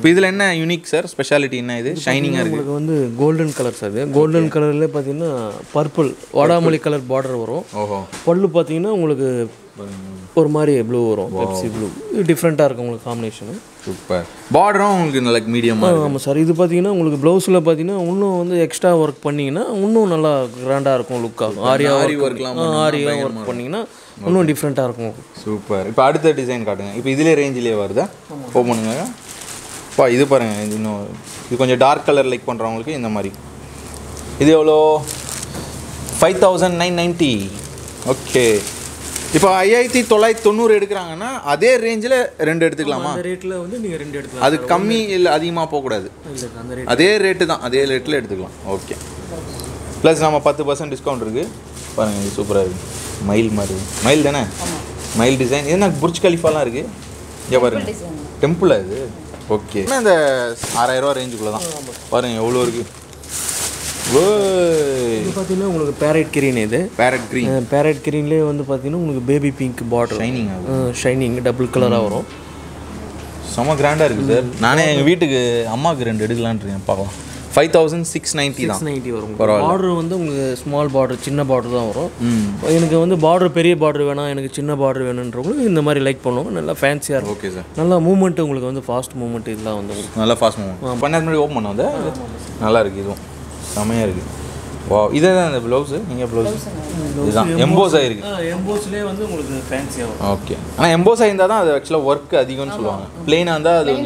இப்போ இதில் என்ன யூனிக் சார், ஸ்பெஷாலிட்டி என்ன? இது ஷைனிங்காக இருக்குது. உங்களுக்கு வந்து கோல்டன் கலர் சார். இது கோல்டன் கலர்லேயே பார்த்தீங்கன்னா பர்பிள் வாடாமொழி கலர் பார்டர் வரும். ஓஹோ. பல்லு பார்த்தீங்கன்னா உங்களுக்கு ஒரு மாதிரி ப்ளூ வரும், பெப்சி ப்ளூ. இது டிஃப்ரெண்ட்டாக இருக்கும் உங்களுக்கு காம்பினேஷனு. சூப்பர். பார்டரும் உங்களுக்கு நல்ல மீடியமாக. ஆமாம் சார். இது பார்த்தீங்கன்னா உங்களுக்கு ப்ளவுஸில் பார்த்தீங்கன்னா இன்னும் வந்து எக்ஸ்ட்ரா ஒர்க் பண்ணிங்கன்னா இன்னும் நல்லா கிராண்டாக இருக்கும் லுக் ஆகும். ஆரியா ஆரி ஒர்க்லாம் ஆரியா ஒர்க் பண்ணிங்கன்னா இன்னும் டிஃப்ரெண்ட்டாக இருக்கும். சூப்பர். இப்போ அடுத்த டிசைன் காட்டுங்க. இப்போ இதிலே ரேஞ்சிலே வருதா? ஓப்பனுங்க. பா இது பாருங்கள், இது இன்னும் இது கொஞ்சம் டார்க் கலர் லைக் பண்ணுறவங்களுக்கு இந்த மாதிரி. இது எவ்வளோ? Five thousand nine ninety. Okay. இப்போ ஐயாயிரத்தி தொள்ளாயிரத்தி தொண்ணூறு எடுக்கிறாங்கன்னா அதே ரேஞ்சில் ரெண்டு எடுத்துக்கலாமா? அந்த ரேட்டில் வந்து நீங்கள் ரெண்டு எடுத்துக்கலாம். அது கம்மி இல்லை அதிகமாக போகக்கூடாது, அதே ரேட்டு தான், அதே ரேட்டில் எடுத்துக்கலாம். ஓகே. ப்ளஸ் நம்ம பத்து பர்சன்ட் டிஸ்கவுண்ட் இருக்குது. பாருங்கள், இது சூப்பராக இருக்குது. மயில் மாதிரி, மயில் தானே? மயில் டிசைன். இது எனக்கு புர்ஜ் கலிஃபாலாம் இருக்குது. இங்கே பாருங்கள், டெம்பிளா இது? ஓகே. இந்த ஆறாயிரரூவா ரேஞ்சுக்குள்ளே தான். பாருங்கள் எவ்வளோ இருக்குது. ஓ, இது பார்த்தீங்கன்னா உங்களுக்கு பேரட் கிரீன். இது பேரட் கிரீன். பேரட் கிரீன்லேயே வந்து பார்த்தீங்கன்னா உங்களுக்கு baby pink border, shining shining double கலராக வரும். செம்ம கிராண்டாக இருக்குது சார். நானே எங்கள் வீட்டுக்கு அம்மாவுக்கு ரெண்டு எடுக்கலான்னு இருக்கேன். பார்க்கலாம். ஃபைவ் தௌசண்ட் சிக்ஸ் நைன்ட்டி தான். நைன்ட்டி வரும். பார்டர் வந்து உங்களுக்கு ஸ்மால் பார்டர், சின்ன பார்டர் தான் வரும். எனக்கு வந்து பார்டர் பெரிய பார்டர் வேணாம், எனக்கு சின்ன பார்டர் வேணுன்றவங்களும் இந்த மாதிரி லைக் பண்ணுவாங்க. நல்லா ஃபேன்சியாக இருக்கும். Okay sir. நல்லா மூவ்மெண்ட் உங்களுக்கு வந்து ஃபாஸ்ட் மூவ்மெண்ட் இதெல்லாம் வந்து நல்லா ஃபாஸ்ட் மூவ்மெண்ட். பண்ண முன்னாடி ஓப்பன் பண்ண வந்து நல்லா இருக்குது. இதுவும் செம்மையாக இருக்குது. வா, இதே தான் இந்த ப்ளவுஸு. நீங்கள் ப்ளவுஸ் இதுதான் எம்போஸ் ஆகிருக்கு. எம்போஸ்லேயே வந்து உங்களுக்கு ஃபேன்சியாக வரும். ஓகே. ஆனால் எம்போஸ் ஆகிருந்தால் தான் அது ஆக்சுவலாக ஒர்க் அதிகம்னு சொல்லுவாங்க. பிளெயினாக இருந்தால் அது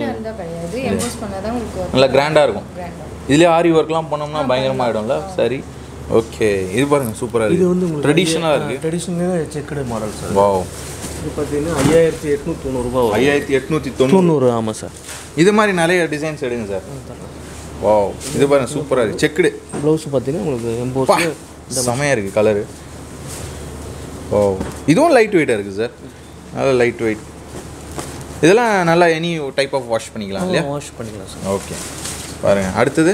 நல்லா கிராண்டாக இருக்கும். இதுலேயே ஆரி ஒர்க்லாம் பண்ணோம்னா பயங்கரமாக ஆகிடும்ல. சரி, ஓகே. இது பாருங்கள் சூப்பராக இருக்குது. இது வந்து ட்ரெடிஷ்னலாக இருக்குது. ட்ரெடிஷ்னலாக செக்குடு மாடல் சார். வா, இது பார்த்தீங்கன்னா ஐயாயிரத்தி எட்நூற்றி தொண்ணூறுபா. ஐயாயிரத்தி எட்நூற்றி தொண்ணூறு. ஆமாம் சார். இது மாதிரி நிறைய டிசைன்ஸ் எடுங்க சார். வா, இது பாருங்கள் சூப்பராக இருக்குது. செக்குடு ப்ளவுஸ் பார்த்தீங்கன்னா உங்களுக்கு எம்போஸ் செமையாக இருக்குது கலரு. ஓ, இதுவும் லைட் வெயிட்டாக இருக்குது சார். நல்லா லைட் வெயிட். இதெல்லாம் நல்லா எனி டைப் ஆஃப் வாஷ் பண்ணிக்கலாம் இல்லையா? வாஷ் பண்ணிக்கலாம் சார். ஓகே. பாருங்கள் அடுத்தது.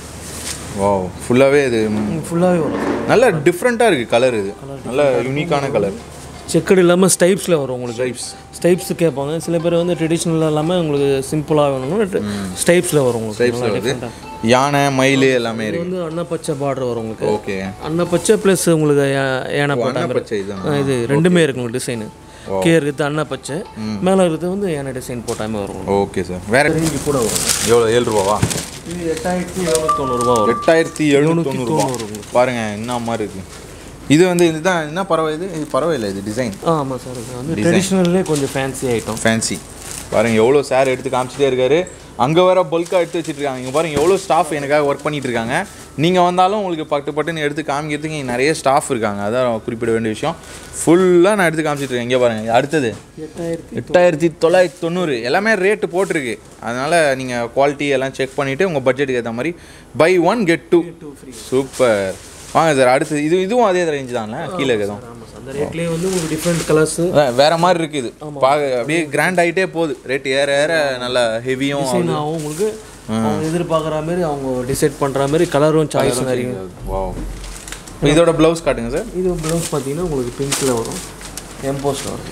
வா, ஃபுல்லாகவே இது ஃபுல்லாகவே வரும். நல்லா டிஃப்ரெண்ட்டாக இருக்குது கலர். இது நல்லா யூனிக்கான கலர். செக்கடு இல்லாமல் ஸ்டைப்ஸில் வரும் உங்களுக்கு. ஸ்டைப்ஸ் ஸ்டைப்ஸ் கேட்பாங்க சில பேர் வந்து ட்ரெடிஷ்னலாக இல்லாமல் உங்களுக்கு சிம்பிளாக வேணும்னா ஸ்டைப்ஸில் வரும் உங்களுக்கு. ஸ்டைப்ஸில் வருது. யானை, மயில் எல்லாமே இருக்குது. வந்து அன்னப்பச்சை பார்டர் வரும் உங்களுக்கு. ஓகே. அன்னப்பச்சை ப்ளஸ் உங்களுக்கு யானை போட்டாங்க. பச்சை இது இது ரெண்டுமே இருக்கு உங்களுக்கு டிசைனு. கீழே இருக்கிறது அன்னப்பச்சை, மேலே இருக்கிறது வந்து யானை டிசைன் போட்டாமே வரும். Okay sir. வேறு ரேஞ்சு கூட வரும். எவ்வளோ? ஏழு ரூபாவா? இது எட்டாயிரத்தி எழுநூத்தி தொண்ணூறுபா வரும். எட்டாயிரத்தி எழுநூற்றி தொண்ணூறுபா பாருங்கள் என்ன மாதிரி இருக்குது. இது வந்து இதுதான் என்ன பறவை? இது இது பறவை இல்லை, இது டிசைன். ஆமாம் சார். இது வந்து ட்ரெடிஷ்னல்லே கொஞ்சம் ஃபேன்சி ஐட்டம். ஃபேன்சி. பாருங்கள் எவ்வளோ சார் எடுத்து காமிச்சிட்டே இருக்காரு. அங்கே வேறு பல்காக எடுத்து வச்சுட்டு இருக்காங்க. இங்கே பாருங்கள் எவ்வளோ ஸ்டாஃப் எனக்காக ஒர்க் பண்ணிட்டு இருக்காங்க. நீங்கள் வந்தாலும் உங்களுக்கு பட்டு பட்டுன்னு எடுத்து காமிக்கிறதுக்கு இங்கே நிறைய ஸ்டாஃப் இருக்காங்க. அதான் குறிப்பிட வேண்டிய விஷயம். ஃபுல்லாக நான் எடுத்து காமிச்சிட்டு இருக்கேன். இங்கே பாருங்கள் அடுத்தது எட்டாயிரத்தி எட்டாயிரத்தி தொள்ளாயிரத்தி தொண்ணூறு. எல்லாமே ரேட்டு போட்டிருக்கு. அதனால் நீங்கள் குவாலிட்டி எல்லாம் செக் பண்ணிவிட்டு உங்கள் பட்ஜெட்டுக்கு ஏற்ற மாதிரி buy one get two. Super. வாங்க சார் அடுத்து. இது இதுவும் அதே ரேஞ்சு தானே? கீழே இருக்குதும் அந்த ரேட்லேயே வந்து உங்களுக்கு டிஃப்ரெண்ட் கலர்ஸ் வேறு மாதிரி இருக்குது. இது பார்க்க அப்படியே கிராண்ட் ஆகிட்டே போகுது. ரேட் ஏற ஏற நல்லா ஹெவியும் ஆகும் உங்களுக்கு. அவங்க எதிர்பார்க்குற மாதிரி அவங்க டிசைட் பண்ணுற மாதிரி கலரும் சாய்ஸ் நிறைய. வா, இதோட ப்ளவுஸ் காட்டுங்க சார். இது ப்ளவுஸ் பார்த்தீங்கன்னா உங்களுக்கு பிங்க்கில் வரும், எம்போஸில் வரும்.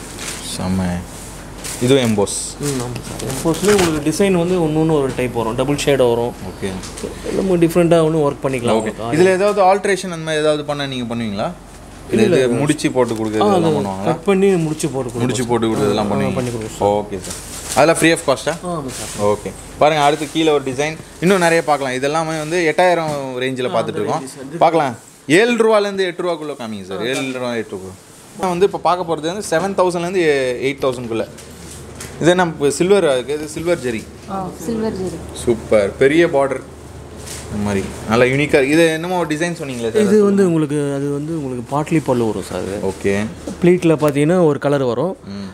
செம்ம. இதுவும் எம்போஸ். ம் ஆமாம் சார். எம்போஸ்லேயே உங்களுக்கு டிசைன் வந்து ஒன்று ஒன்று ஒரு டைப் வரும். டபுள் ஷேடாக வரும். ஓகே. நம்ம டிஃப்ரெண்ட்டாக ஒன்று ஒர்க் பண்ணிக்கலாம். ஓகே. இதில் ஏதாவது ஆல்ட்ரேஷன் அந்த மாதிரி ஏதாவது பண்ண நீங்கள் பண்ணுவீங்களா? இல்லை இது முடிச்சு போட்டு கொடுக்குறது பண்ணுவாங்களா? கட் பண்ணி முடிச்சு போட்டு முடிச்சு போட்டு கொடுக்குறதெல்லாம் பண்ணி பண்ணி கொடுக்குறோம். Okay sir. அதெல்லாம் ஃப்ரீ ஆஃப் காஸ்ட்டா? ஆமாம் சார். ஓகே. பாருங்கள் அடுத்து கீழே ஒரு டிசைன் இன்னும் நிறைய பார்க்கலாம். இதெல்லாமே வந்து எட்டாயிரம் ரேஞ்சில் பார்த்துட்டு இருக்கோம். பார்க்கலாம். ஏழு ரூபாலேருந்து எட்டு ரூபாக்குள்ளே காமிங்க சார். ஏழு ரூபா எட்டு ரூபா. நான் வந்து இப்போ பார்க்க போகிறது வந்து செவன் தௌசண்ட்லேருந்து எயிட் தௌசண்ட்குள்ளே. இது என்ன சில்வர் இருக்குது? இது silver zari. Silver zari. Super. பெரிய பார்டர் இந்த மாதிரி நல்லா யூனிக்காக. இது என்னமோ டிசைன் சொன்னீங்களே சார்? இது வந்து உங்களுக்கு அது வந்து உங்களுக்கு பாட்லி பல்லு வரும் சார். ஓகே. ப்ளீட்டில் பார்த்தீங்கன்னா ஒரு கலர் வரும்,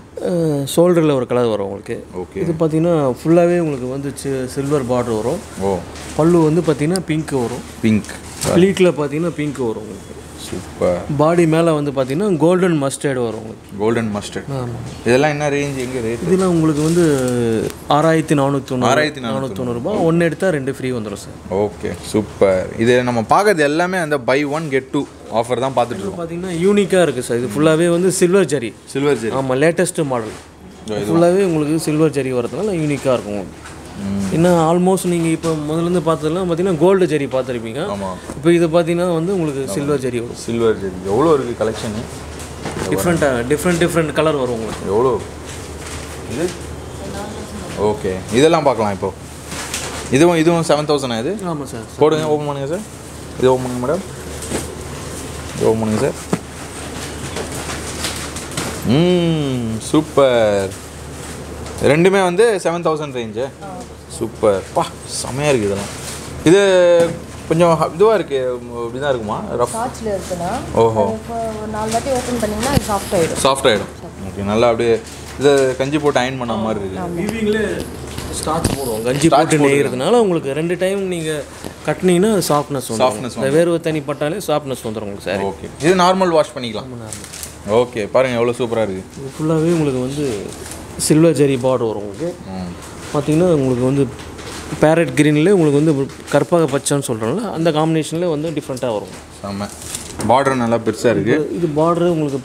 ஷோல்டரில் ஒரு கலர் வரும் உங்களுக்கு. ஓகே. இது பார்த்தீங்கன்னா ஃபுல்லாகவே உங்களுக்கு வந்து சில்வர் பார்டர் வரும். ஓ. பல்லு வந்து பார்த்தீங்கன்னா பிங்க் வரும். பிங்க். ப்ளீட்டில் பார்த்தீங்கன்னா பிங்க் வரும் உங்களுக்கு. சூப்பர். பாடி மேலே வந்து பார்த்தீங்கன்னா கோல்டன் மஸ்டர்டு வரும் உங்களுக்கு. Golden mustard. ஆமாம். இதெல்லாம் என்ன ரேஞ்ச்? எங்கே ரேட்? இதெல்லாம் உங்களுக்கு வந்து ஆறாயிரத்தி நானூற்றி தொண்ணூறு ஆறாயிரத்தி நானூற்றி தொண்ணூறுபா. ஒன்று எடுத்தால் ரெண்டு ஃப்ரீ வந்துடும் சார். Okay super. இது நம்ம பார்க்கறது எல்லாமே அந்த buy one get two offer தான் பார்த்துட்டு இருக்கோம். பார்த்தீங்கன்னா யூனிக்காக இருக்குது சார். இது ஃபுல்லாகவே வந்து சில்வர் ஜரி. சில்வர் ஜெரி. ஆமாம், லேட்டஸ்ட்டு மாடல். ஃபுல்லாகவே உங்களுக்கு சில்வர் ஜரி வரதுனால யூனிக்காக இருக்கும். இன்னும் ஆல்மோஸ்ட் நீங்கள் இப்போ முதல்லேருந்து பார்த்ததுலாம் பார்த்தீங்கன்னா கோல்டு ஜெரி பார்த்துருப்பீங்க. ஆமாம். இப்போ இது பார்த்தீங்கன்னா வந்து உங்களுக்கு சில்வர் ஜெரி வரும். சில்வர் ஜெரி எவ்வளோ இருக்குது கலெக்ஷனு? டிஃப்ரெண்ட்டாக டிஃப்ரெண்ட் டிஃப்ரெண்ட் கலர் வரும் உங்களுக்கு. எவ்வளோ இது? ஓகே, இதெல்லாம் பார்க்கலாம் இப்போது. இதுவும் இதுவும் செவன் தௌசண்டா இது? ஆமாம் சார். போடுங்க, ஓப்பன் பண்ணுங்கள் சார். இது ஓப்பன் பண்ணுங்க மேடம். இது ஓப்பன் பண்ணுங்க சார். ம் சூப்பர். ரெண்டுமே வந்து செவன் தௌசண்ட் ரேஞ்சு. சூப்பர். பா செம்மையாக இருக்குது இதெல்லாம். இது கொஞ்சம் இதுவாக இருக்குது, இப்படி தான் இருக்குமா? ரஃப் காட்சில் இருக்குன்னா ஓஹோ ஒரு நாலு வாட்டி ஓப்பன் பண்ணிங்கன்னா அது சாஃப்ட் ஆகிடும். சாஃப்ட் ஆகிடும். ஓகே, நல்லா அப்படியே இதை கஞ்சி போட்டு அயன் பண்ண மாதிரி இருக்குது. வீவிங்லே ஸ்டார்ச் போடுவோம். கஞ்சி போட்டு நெய்கிறதுனால உங்களுக்கு ரெண்டு டைம் நீங்கள் கட்டினீங்கன்னா அது சாஃப்ட்னஸ் வந்துடும். சாஃப்ட்னஸ் இந்த வேர்வை தண்ணி பட்டாலே சாஃப்ட்னஸ் வந்துடும் உங்களுக்கு சார். ஓகே, இது நார்மல் வாஷ் பண்ணிக்கலாம். ஓகே, பாருங்கள் எவ்வளோ சூப்பராக இருக்குது. இது ஃபுல்லாகவே உங்களுக்கு வந்து சில்வர் ஜெரி பார்டர் வரும் உங்களுக்கு. பார்த்தீங்கன்னா உங்களுக்கு வந்து பேரட் க்ரீனில் உங்களுக்கு வந்து கற்பாக பச்சைன்னு சொல்கிறோம்ல, அந்த காம்பினேஷனில் வந்து டிஃப்ரெண்ட்டாக வரும். செம்ம. பார்டர் நல்லா பெருசாக இருக்குது. இது பார்டரு உங்களுக்கு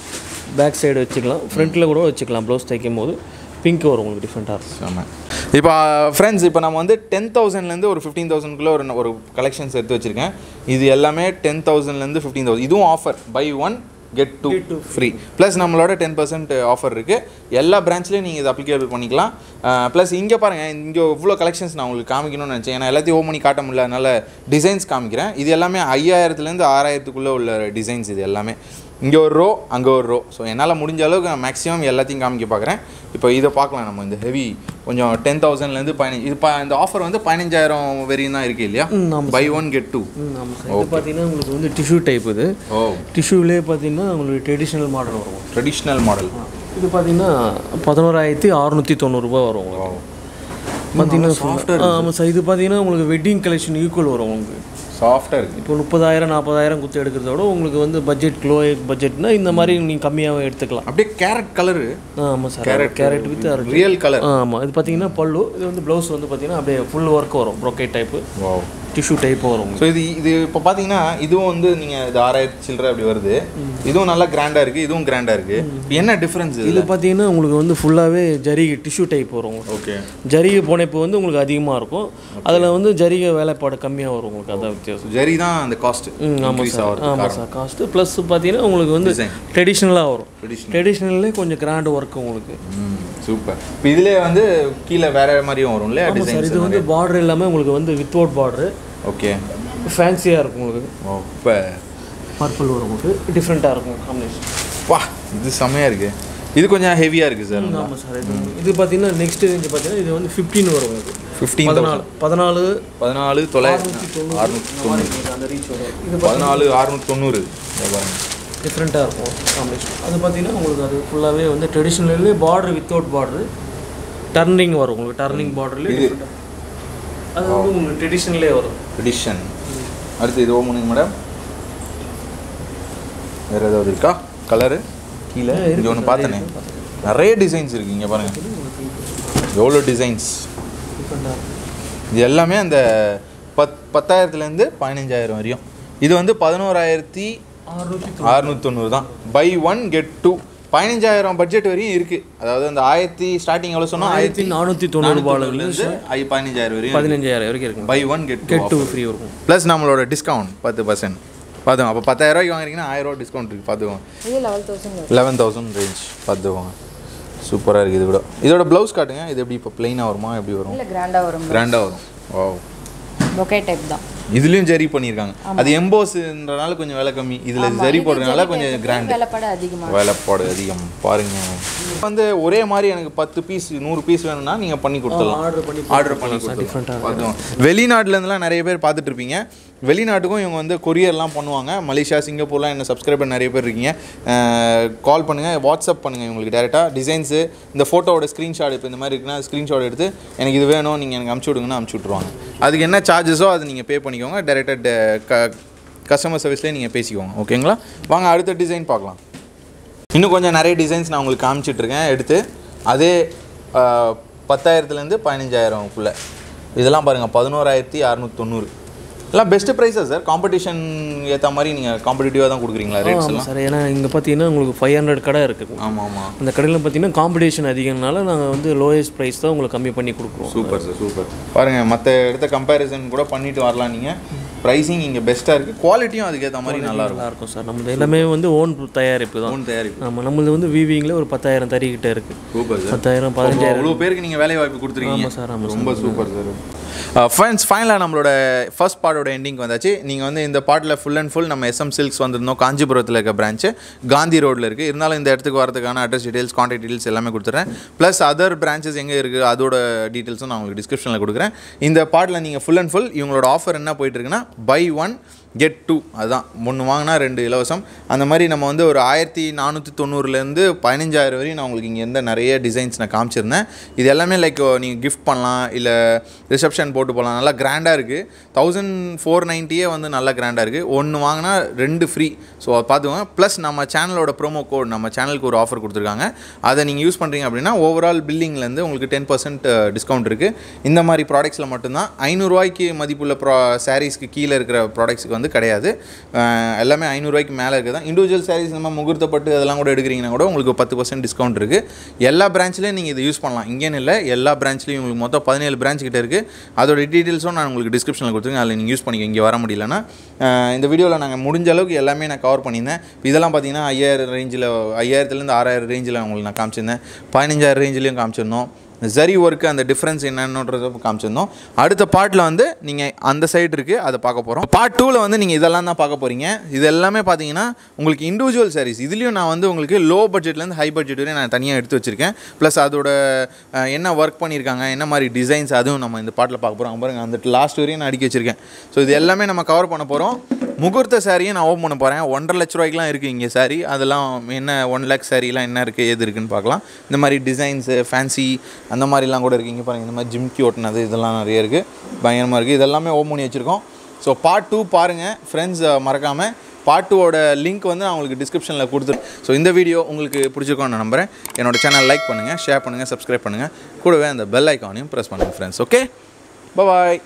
பேக் சைடு வச்சுக்கலாம், ஃப்ரண்ட்டில் கூட வச்சுக்கலாம். ப்ளவுஸ் தைக்கும் போது பிங்க் வரும் உங்களுக்கு டிஃப்ரெண்ட்டாக இருக்கும். செம்ம. இப்போ ஃப்ரெண்ட்ஸ், இப்போ நம்ம வந்து டென் தௌசண்ட்லேருந்து ஒரு ஃபிஃப்டீன் தௌசண்ட்குள்ளே ஒரு ஒரு கலெக்ஷன்ஸ் எடுத்து வச்சுருக்கேன். இது எல்லாமே டென் தௌசண்ட்லேருந்து ஃபிஃப்டீன் தௌசண்ட். இதுவும் offer, buy one get two free. Plus நம்மளோட டென் பர்சன்ட் ஆஃபர் இருக்குது. எல்லா பிரான்ச்லேயும் நீங்கள் இது அப்ளிகேபிள் பண்ணிக்கலாம். ப்ளஸ் இங்கே பாருங்கள், இங்கே இவ்வளோ கலெக்ஷன்ஸ் நான் உங்களுக்கு காமிக்கணும்னு நினச்சேன். ஏன்னா எல்லாத்தையும் ஓம் பண்ணி காட்ட முடியல, அதனால் டிசைன்ஸ் காமிக்கிறேன். இது எல்லாமே ஐயாயிரத்துலேருந்து ஆறாயிரத்துக்குள்ளே உள்ள டிசைன்ஸ். இது எல்லாமே இங்கே ஒரு ரோ, அங்கே ஒரு ரோ. ஸோ என்னால் முடிஞ்ச அளவுக்கு நான் மேக்ஸிமம் எல்லாத்தையும் காமிக்க பார்க்குறேன். இப்போ இதை பார்க்கலாம். நம்ம இந்த ஹெவி கொஞ்சம் டென் தௌசண்ட்லேருந்து பதினஞ்சு, இது இந்த ஆஃபர் வந்து பதினஞ்சாயிரம் வரையும் தான் இருக்குது இல்லையா? Buy one get two. ஆமாம் சார். இது பார்த்தீங்கன்னா உங்களுக்கு வந்து டிஷ்யூ டைப். இது ஓ டிஷ்யூலேயே பார்த்தீங்கன்னா உங்களுக்கு ட்ரெடிஷ்னல் மாடல் வரும். Traditional model. இது பார்த்தீங்கன்னா பதினோராயிரத்தி அறுநூற்றி தொண்ணூறுரூபா வரும் உங்களுக்கு. பார்த்தீங்கன்னா சாஃப்ட்வேர். ஆமாம் சார். இது பார்த்தீங்கன்னா உங்களுக்கு வெட்டிங் கலெக்ஷன் ஈக்குவல் வரும் உங்களுக்கு. சாஃப்டாக இருக்குது. இப்போ முப்பதாயிரம் நாற்பதாயிரம் குத்து எடுக்கிறத விட உங்களுக்கு வந்து பட்ஜெட் க்ளோ பட்ஜெட்னா இந்த மாதிரி நீங்கள் கம்மியாகவே எடுத்துக்கலாம். அப்படியே கேரட் கலரு. ஆமாம் sir. Carrot carrot with real colour. ஆமாம். இது பார்த்தீங்கன்னா பல்லு. இது வந்து ப்ளவுஸ் வந்து பார்த்தீங்கன்னா அப்படியே ஃபுல் ஒர்க் வரும். ப்ரோக்கேட் டைப்பு, டிஷ்யூ டைப் வரும். ஸோ இது இது இப்போ பார்த்தீங்கன்னா இதுவும் வந்து நீங்கள் இது ஆறாயிரத்தி சில்லரை அப்படி வருது. இதுவும் நல்லா கிராண்டாக இருக்குது, இதுவும் கிராண்டாக இருக்குது. என்ன டிஃப்ரென்ஸ்? இது பார்த்தீங்கன்னா உங்களுக்கு வந்து ஃபுல்லாகவே ஜரிகை டிஷ்யூ டைப் வரும். ஓகே. ஜரிகை போனப்போ வந்து உங்களுக்கு அதிகமாக இருக்கும். அதில் வந்து ஜரிகை வேலைப்பாடு கம்மியாக வரும் உங்களுக்கு. அதான் வித்தியாசம். ஜரி தான் அந்த காஸ்ட். ஆமாம் சார். ஆமாம் சார். காஸ்ட்டு ப்ளஸ் பார்த்தீங்கன்னா உங்களுக்கு வந்து ட்ரெடிஷ்னலாக வரும். ட்ரெடிஷ்னல்லே கொஞ்சம் கிராண்ட் ஒர்க் உங்களுக்கு. சூப்பர். இப்போ இதிலே வந்து கீழே வேற மாதிரியும் வரும் இல்லையா டிசைன்? இது வந்து பார்டர் எல்லாமே உங்களுக்கு வந்து வித்தவுட் பார்டரு. ஓகே. ஃபேன்சியாக இருக்கும் உங்களுக்கு. ஓ இப்போ பர்பிள் வரும் உங்களுக்கு. டிஃப்ரெண்ட்டாக இருக்கும் காம்பினேஷன். வா இது செம்மையாக இருக்குது. இது கொஞ்சம் ஹெவியாக இருக்குது சார். ஆமாம் சார். இது இது பார்த்தீங்கன்னா நெக்ஸ்ட் ரேஞ்சு பார்த்தீங்கன்னா இது வந்து ஃபிஃப்டீன் வரும் உங்களுக்கு. ஃபிஃப்டீன் பதினாலு பதினாலு பதினாலு தொள்ளாயிரத்தி அறுநூற்றி தொண்ணூறு அந்த ரீச் வரும். இது பதினாலு அறுநூற்றி தொண்ணூறு டிஃப்ரெண்ட்டாக இருக்கும் காம்பினேஷன். அது பார்த்தீங்கன்னா உங்களுக்கு அது ஃபுல்லாகவே வந்து ட்ரெடிஷ்னல்லே பார்டர் வித்தவுட் பார்டரு டர்னிங் வரும் உங்களுக்கு. டர்னிங் பார்டர்லேயே அது வந்து உங்களுக்கு ட்ரெடிஷ்னலே வரும். ட்ரெடிஷன். அடுத்து இது ஓமுனிங்க மேடம். வேறு ஏதாவது இருக்கா கலரு? கீழே இது ஒன்று பார்த்தனே, நிறைய டிசைன்ஸ் இருக்குது. இங்கே பாருங்கள் எவ்வளோ டிசைன்ஸ். இது எல்லாமே அந்த பத் பத்தாயிரத்துலேருந்து பதினஞ்சாயிரம் வரையும். இது வந்து பதினோராயிரத்தி அறுநூற்றி தொண்ணூறு தான். Buy one get two. பதினஞ்சாயிரம் பட்ஜெட் வரையும் இருக்குது. அதாவது அந்த ஆயிரத்தி ஸ்டார்டிங் எவ்வளோ சொன்னால் ஆயிரத்தி நானூற்றி தொண்ணூறு ரூபாயிலேருந்து ஐ பதினஞ்சாயிரம் வரையும் பதினஞ்சாயிரம் வரைக்கும் இருக்குது. Buy one get get two free இருக்கும். ப்ளஸ் நம்மளோட டிஸ்கவுண்ட் பத்து பர்சன்ட் பார்த்துவோம். அப்போ பத்தாயிரரூவாய்க்கு வாங்குறீங்கன்னா ஆயிரம் ரூபா டிஸ்கவுண்ட் இருக்குது. பார்த்துக்கோங்க. லெவன் தௌசண்ட் ரேஞ்ச் பார்த்துக்கோங்க. சூப்பராக இருக்குது. இது கூட இதோட ப்ளவுஸ் காட்டுங்க. இது எப்படி இப்போ ப்ளைனாக வருமா எப்படி வரும்? கிராண்டாக வரும். கிராண்டாக வரும். ஓ பொக்கே டைப் தான். இதுலயும் ஜரி பண்ணிருக்காங்க. அது எம்போஸ்ன்றனால கொஞ்சம் விலை கம்மி. இதுல ஜரி போடுறதுனால கொஞ்சம் கிராண்ட் வேலைப்பாடு அதிகமா. வேலைப்பாடு அதிகம். பாருங்க வந்து ஒரே மாதிரி எனக்கு பத்து பீஸ் நூறு பீஸ் வேணும்னா நீங்க பண்ணி கொடுத்துடலாம். ஆர்டர் பண்ணி ஆர்டர் பண்ணி கொடுத்துடலாம். வெளிநாட்டுல இருந்துலாம் நிறைய பேர் பார்த்துட்டு இருப்பீங்க. வெளிநாட்டுக்கும் இவங்க வந்து கொரியர்லாம் பண்ணுவாங்க. மலேசியா, சிங்கப்பூர்லாம் என்ன சப்ஸ்கிரைபர் நிறைய பேர் இருக்கீங்க. கால் பண்ணுங்கள், வாட்ஸ்அப் பண்ணுங்கள் இவங்களுக்கு டேரெக்டாக டிசைன்ஸு இந்த ஃபோட்டோவோட ஸ்க்ரீன்ஷாட் இப்போ இந்த மாதிரி இருக்குன்னா ஸ்க்ரீன்ஷாட் எடுத்து எனக்கு இது வேணும் நீங்கள் எனக்கு அமுச்சு விடுங்கன்னா அமுச்சு விட்ருவாங்க. அதுக்கு என்ன சார்ஜஸோ அது நீங்கள் பே பண்ணிக்கோங்க. டேரெக்டாக க கஸ்டமர் சர்வீஸ்லேயே நீங்கள் பேசிக்கோங்க. ஓகேங்களா? வாங்க அடுத்த டிசைன் பார்க்கலாம். இன்னும் கொஞ்சம் நிறைய டிசைன்ஸ் நான் உங்களுக்கு காமிச்சிட்ருக்கேன் எடுத்து. அதே பத்தாயிரத்துலேருந்து பதினஞ்சாயிரம்குள்ளே இதெல்லாம் பாருங்கள். பதினோராயிரத்தி அறநூற்றி தொண்ணூறு எல்லாம் பெஸ்ட் ப்ரைஸா சார்? காம்படிஷன் ஏற்ற மாதிரி நீங்கள் காம்படிட்டிவாக தான் கொடுக்குறீங்களா ரேட்ஸ் எல்லாம்? சார் ஏன்னா இங்கே பார்த்தீங்கன்னா உங்களுக்கு ஃபைவ் ஹண்ட்ரட் கடை இருக்குது. ஆமாம் ஆமாம். அந்த கடையில் பார்த்தீங்கன்னா காம்படிஷன் அதிகம்னால நாங்கள் வந்து லோயஸ்ட் ப்ரைஸ் தான் உங்களுக்கு கம்மி பண்ணி கொடுக்குறோம். Super sir super. பாருங்கள், மற்ற இடத்த கம்பேரிசன் கூட பண்ணிட்டு வரலாம் நீங்கள். ப்ரைஸிங் இங்கே பெஸ்ட்டாக இருக்குது, குவாலிட்டியும் அதுக்கேற்ற மாதிரி நல்லா இருக்கும். இருக்கும் சார். நம்மளது எல்லாமே வந்து ஓன் தயாரிப்பு தான். ஓன் தயாரிப்பு. ஆமாம், நம்மளது வந்து வீவிங்கில் ஒரு பத்தாயிரம் தறிக்கிட்ட இருக்குது. Super sir. பத்தாயிரம் பதினஞ்சாயிரம் அவ்வளோ பேருக்கு நீங்கள் வேலை வாய்ப்பு கொடுத்துருக்கீங்க. ஆமாம் சார். ஆமாம், ரொம்ப சூப்பர் சார். ஃப்ரெண்ட்ஸ், ஃபைனலாக நம்மளோட ஃபர்ஸ்ட் பார்ட்டோட எண்டிங் வந்தாச்சு. நீங்கள் வந்து இந்த பார்ட்டில் ஃபுல் அண்ட் ஃபுல் நம்ம எஸ்எம் சில்க்ஸ் வந்திருந்தோம். காஞ்சிபுரத்தில் இருக்க பிரான்ச்சு காந்தி ரோட்டில் இருக்குது. இருந்தாலும் இந்த இடத்துக்கு வரதுக்கான அட்ரஸ் டீட்டெயில்ஸ், கான்டாக்ட் டீட்டெயில்ஸ் எல்லாமே கொடுத்துட்றேன். ப்ளஸ் அதர் பிரான்ச்சஸ் எங்கே இருக்குது அதோட டீட்டெயில்ஸும் நான் உங்களுக்கு டிஸ்கிரிப்ஷனில் கொடுக்குறேன். இந்த பார்ட்டில் நீங்கள் ஃபுல் அண்ட் ஃபுல் இவங்களோட ஆஃபர் என்ன போயிட்டுருக்குன்னா பை ஒன் கெட் டூ. அதுதான், ஒன்று வாங்கினா ரெண்டு இலவசம். அந்த மாதிரி நம்ம வந்து ஒரு ஆயிரத்தி நானூற்றி தொண்ணூறுலேருந்து பதினஞ்சாயிரம் வரையும் நான் உங்களுக்கு இங்கே இருந்த நிறைய டிசைன்ஸ் நான் காமிச்சிருந்தேன். இது எல்லாமே லைக் நீங்கள் கிஃப்ட் பண்ணலாம், இல்லை ரிசப்ஷன் போட்டு போகலாம். நல்லா கிராண்டாக இருக்குது. தௌசண்ட் ஃபோர் நைன்ட்டியே வந்து நல்லா கிராண்டாக இருக்குது. ஒன்று வாங்கினா ரெண்டு ஃப்ரீ. ஸோ அதை பார்த்துக்கோங்க. ப்ளஸ் நம்ம சேனலோட ப்ரோமோ கோட், நம்ம சேனலுக்கு ஒரு ஆஃபர் கொடுத்துருக்காங்க. அதை நீங்கள் யூஸ் பண்ணுறீங்க அப்படின்னா ஓவரால் பில்லிங்லேருந்து உங்களுக்கு டென் பர்சன்ட் டிஸ்கவுண்ட் இருக்குது. இந்த மாதிரி ப்ராடக்ட்ஸில் மட்டும்தான். ஐநூறுரூவாய்க்கு மதிப்புள்ள ப்ரா சாரீஸ்க்கு கீழே இருக்கிற ப்ராடக்ட்ஸுக்கு வந்து கிடையாது. எல்லாமே ஐநூறுரூவாய்க்கு மேலே இருக்குது தான். இண்டிவிஜுவல் சாரீஸ் நம்ம முகூர்த்தப்பட்டு அதெல்லாம் கூட எடுக்கிறீங்கன்னா கூட உங்களுக்கு பத்து பர்சன்ட் டிஸ்கவுண்ட் இருக்குது. எல்லா பிரான்ச்லேயும் நீங்கள் இதை யூஸ் பண்ணலாம். இங்கேன்னு இல்லை, எல்லா பிரான்ச்லேயும் உங்களுக்கு மொத்தம் பதினேழு பிரான்ச் கிட்ட இருக்குது. அதோட டீட்டெயில்ஸும் நான் உங்களுக்கு டிஸ்கிரிப்ஷனில் கொடுத்துருக்கேன். அதில் நீங்கள் யூஸ் பண்ணிக்க. இங்கே வர முடியலன்னா இந்த வீடியோவில் நாங்கள் முடிஞ்ச அளவுக்கு எல்லாமே நான் கவர் பண்ணியிருந்தேன். இதெல்லாம் பார்த்தீங்கன்னா ஐயாயிரம் ரேஞ்சில், ஐயாயிரத்துலேருந்து ஆறாயிரம் ரேஞ்சில் உங்களுக்கு நான் காமிச்சிருந்தேன். பதினஞ்சாயிரம் ரேஞ்சிலையும் காமிச்சிருந்தோம். ஜரி ஒர்க்கு அந்த டிஃப்ரென்ஸ் என்னன்றதை காமிச்சிருந்தோம். அடுத்த பார்ட்டில் வந்து நீங்கள் அந்த சைடு இருக்குது, அதை பார்க்க போகிறோம். பார்ட் டூவில் வந்து நீங்கள் இதெல்லாம் தான் பார்க்க போகிறீங்க. இது எல்லாமே பார்த்தீங்கன்னா உங்களுக்கு இண்டிவிஜுவல் சாரீஸ். இதுலேயும் நான் வந்து உங்களுக்கு லோ பட்ஜெட்லேருந்து ஹை பட்ஜெட் வரையும் நான் தனியாக எடுத்து வச்சுருக்கேன். ப்ளஸ் அதோட என்ன ஒர்க் பண்ணியிருக்காங்க, என்ன மாதிரி டிசைன்ஸ், அதுவும் நம்ம இந்த பார்ட்டில் பார்க்க போகிறோம். பாருங்கள், அந்த லாஸ்ட் வரையும் நான் அடிக்க வச்சுருக்கேன். ஸோ இது எல்லாமே நம்ம கவர் பண்ண போகிறோம். முகூர்த்த சாரியை நான் ஓப்பன் பண்ண போகிறேன். ஒன்றரை லட்ச ரூபாய்க்குலாம் இருக்குது இங்கே சாரி. அதெல்லாம் என்ன ஒன் லேக் சாரிலாம் என்ன இருக்குது, எது இருக்குதுன்னு பார்க்கலாம். இந்த மாதிரி டிசைன்ஸு, ஃபேன்சி அந்த மாதிரிலாம் கூட இருக்குது. இங்கே பாருங்கள், இந்த மாதிரி ஜிம்கி ஓட்டினது இதெல்லாம் நிறைய இருக்குது. பயங்கரமாக இருக்குது. இதெல்லாமே ஓப்பன் பண்ணி வச்சுருக்கோம். ஸோ பார்ட் டூ பாருங்கள் ஃப்ரெண்ட்ஸ், மறக்காமல். பார்ட் டூவோட லிங்க் வந்து நான் உங்களுக்கு டிஸ்கிரிப்ஷனில் கொடுத்துருக்கேன். ஸோ இந்த வீடியோ உங்களுக்கு பிடிச்சிருக்கோன்னு நான் நம்புகிறேன். என்னோட சேனல் லைக் பண்ணுங்கள், ஷேர் பண்ணுங்கள், சப்ஸ்கிரைப் பண்ணுங்கள். கூடவே அந்த பெல் ஐக்கானையும் ப்ரெஸ் பண்ணுங்கள் ஃப்ரெண்ட்ஸ். ஓகே, பாய்.